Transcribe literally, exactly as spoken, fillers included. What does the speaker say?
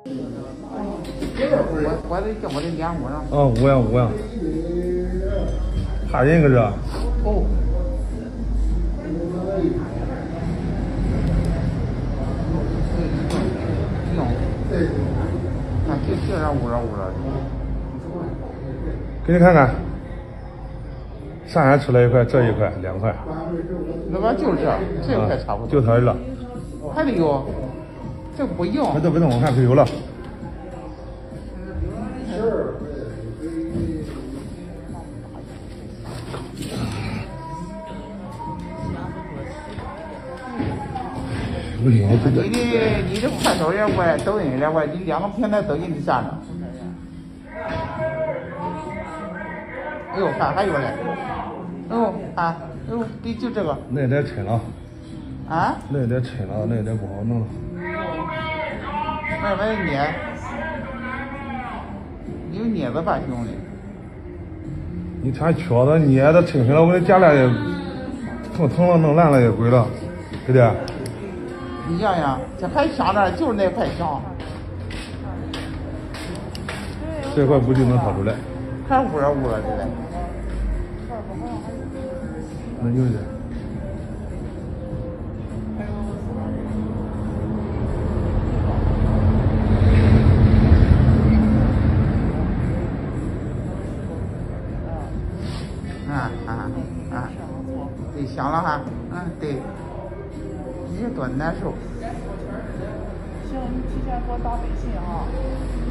我我得叫我的脸捂上。 哦，捂呀捂呀，怕人搁这。 哦。用。看就就这捂着捂着。 给你看看，上海吃了一块，这一块两块。 那边就是这，这一块差不多。 就它了。 还得有，这不用。 这不动，我看就有了。你的你的快手也我，抖音也我，你两个平台都给你下着。哎呦，看还有嘞！哎呦，看，哎呦，对，就这个。 那得抻了。 啊？ 那得抻了，那得不好弄了。 慢慢捏，有镊子吧兄弟？ 你看缺的捏的抻抻了，我这夹来也疼疼了，弄烂了也贵了，对不对？ 你想想，这还香着，就是那块香。 这块估计能掏出来。 还捂着捂着的嘞。 那有点。 啊啊啊！对，香了哈，嗯，对。你这多难受。 行，你提前给我打微信啊。